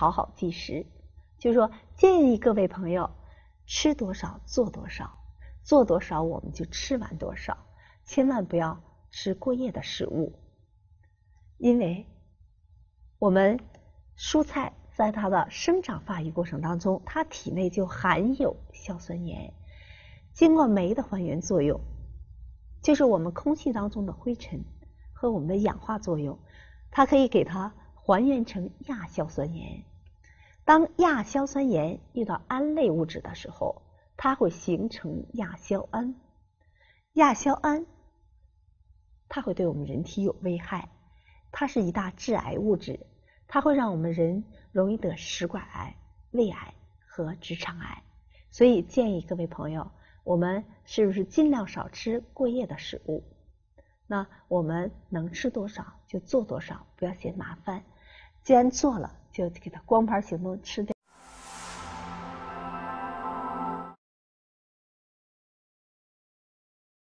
好好计时，就是说建议各位朋友吃多少做多少，做多少我们就吃完多少，千万不要吃过夜的食物。因为我们蔬菜在它的生长发育过程当中，它体内就含有硝酸盐，经过酶的还原作用，就是我们空气当中的灰尘和我们的氧化作用，它可以给它还原成亚硝酸盐。当亚硝酸盐遇到胺类物质的时候，它会形成亚硝胺。亚硝胺它会对我们人体有危害，它是一大致癌物质，它会让我们人容易得食管癌、胃癌和直肠癌。所以建议各位朋友，我们是不是尽量少吃过夜的食物？那我们能吃多少就做多少，不要嫌麻烦。既然做了，就给它光盘行动吃掉。